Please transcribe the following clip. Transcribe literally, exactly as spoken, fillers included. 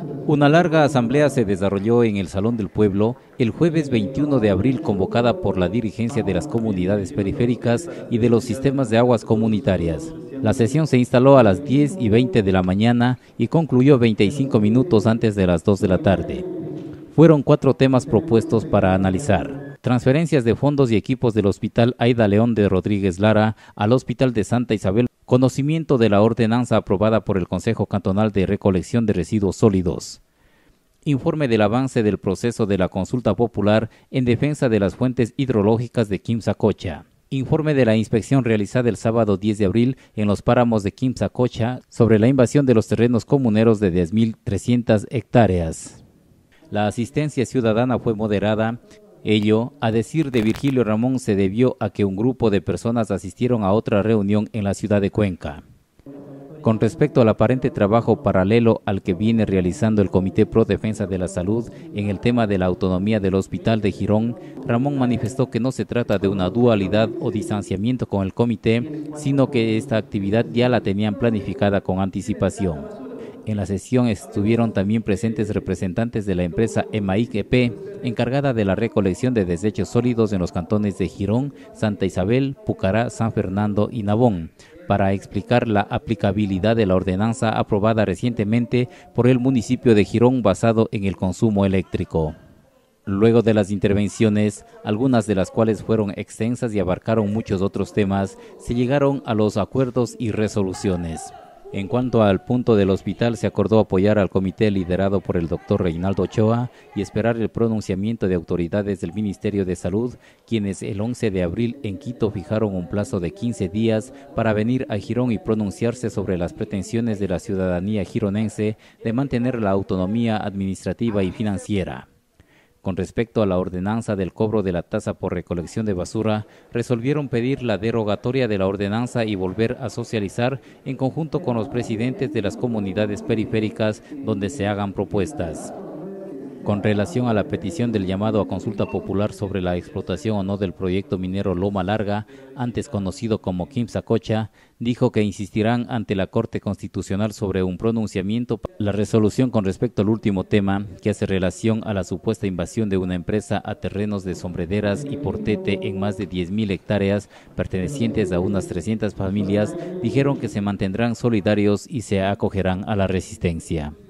Una larga asamblea se desarrolló en el Salón del Pueblo el jueves veintiuno de abril, convocada por la dirigencia de las comunidades periféricas y de los sistemas de aguas comunitarias. La sesión se instaló a las diez y veinte de la mañana y concluyó veinticinco minutos antes de las dos de la tarde. Fueron cuatro temas propuestos para analizar: transferencias de fondos y equipos del Hospital Aida León de Rodríguez Lara al Hospital de Santa Isabel, conocimiento de la ordenanza aprobada por el Consejo Cantonal de Recolección de Residuos Sólidos, informe del avance del proceso de la consulta popular en defensa de las fuentes hidrológicas de Quimsacocha, informe de la inspección realizada el sábado diez de abril en los páramos de Quimsacocha sobre la invasión de los terrenos comuneros de diez mil trescientas hectáreas. La asistencia ciudadana fue moderada. Ello, a decir de Virgilio Ramón, se debió a que un grupo de personas asistieron a otra reunión en la ciudad de Cuenca. Con respecto al aparente trabajo paralelo al que viene realizando el Comité Pro Defensa de la Salud en el tema de la autonomía del Hospital de Girón, Ramón manifestó que no se trata de una dualidad o distanciamiento con el comité, sino que esta actividad ya la tenían planificada con anticipación. En la sesión estuvieron también presentes representantes de la empresa EMAIC E P, encargada de la recolección de desechos sólidos en los cantones de Girón, Santa Isabel, Pucará, San Fernando y Nabón, para explicar la aplicabilidad de la ordenanza aprobada recientemente por el municipio de Girón basado en el consumo eléctrico. Luego de las intervenciones, algunas de las cuales fueron extensas y abarcaron muchos otros temas, se llegaron a los acuerdos y resoluciones. En cuanto al punto del hospital, se acordó apoyar al comité liderado por el doctor Reinaldo Ochoa y esperar el pronunciamiento de autoridades del Ministerio de Salud, quienes el once de abril en Quito fijaron un plazo de quince días para venir a Girón y pronunciarse sobre las pretensiones de la ciudadanía gironense de mantener la autonomía administrativa y financiera. Con respecto a la ordenanza del cobro de la tasa por recolección de basura, resolvieron pedir la derogatoria de la ordenanza y volver a socializar en conjunto con los presidentes de las comunidades periféricas donde se hagan propuestas. Con relación a la petición del llamado a consulta popular sobre la explotación o no del proyecto minero Loma Larga, antes conocido como Quimsacocha, dijo que insistirán ante la Corte Constitucional sobre un pronunciamiento. La resolución con respecto al último tema, que hace relación a la supuesta invasión de una empresa a terrenos de sombrederas y portete en más de diez mil hectáreas pertenecientes a unas trescientas familias, dijeron que se mantendrán solidarios y se acogerán a la resistencia.